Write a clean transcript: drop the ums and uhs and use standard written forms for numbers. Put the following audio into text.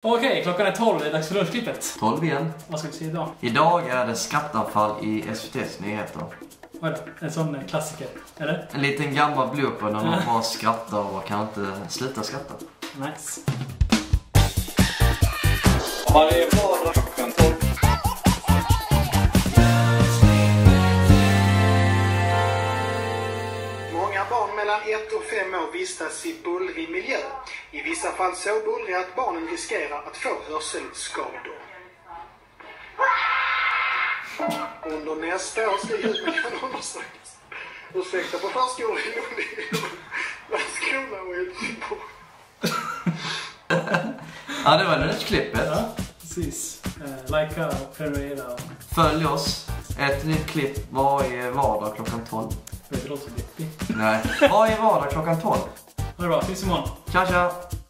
Okej, klockan är 12, det är dags för lunchklippet. 12 igen. Vad ska vi se idag? Idag är det skattanfall i SVT:s nyheter. Vad är det? En sån klassiker, eller? En liten gammal blooper när man bara skrattar och kan inte sluta skratta. Nice. Varje vardag klockan 12. Många barn mellan 1 och 5 år vistas i bullrig miljö. I vissa fall så bullrig att barnen riskerar att få hörselskador. Under nästa år ska ljuden kan undersökas. Ursäkta på förskolan i Landskrona och Helsingborg. Ja, det var lunchklippet. Ja, precis. Likea och prenumerera. Följ oss. Ett nytt klipp varje vardag klockan 12. Det låter så deppigt. Nej, varje vardag klockan 12. Ha det bra, tills imorgon. Tja, tja!